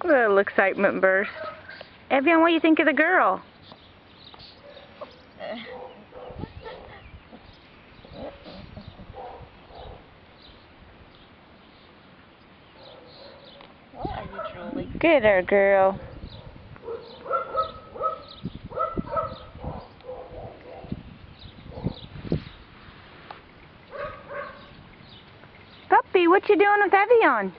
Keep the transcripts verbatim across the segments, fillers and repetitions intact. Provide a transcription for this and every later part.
Little excitement burst. Evian, what do you think of the girl? What are you drooling? Get her, girl. Puppy, what you doing with Evian?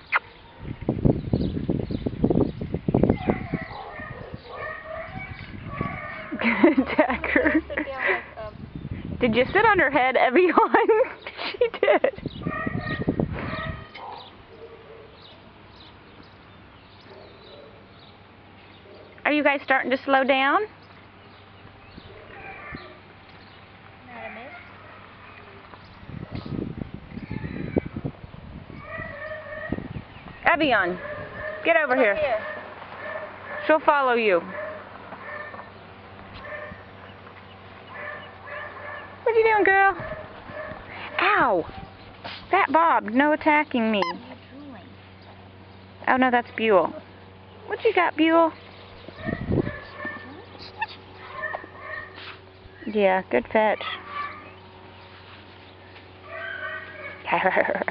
Attack her. Did you sit on her head, Evian? She did. Are you guys starting to slow down? Not a bit. Evian, get over here. here. She'll follow you. What you doing, girl? Ow! That Bob, no attacking me. Oh no, that's Buell. What you got, Buell? Yeah, good fetch.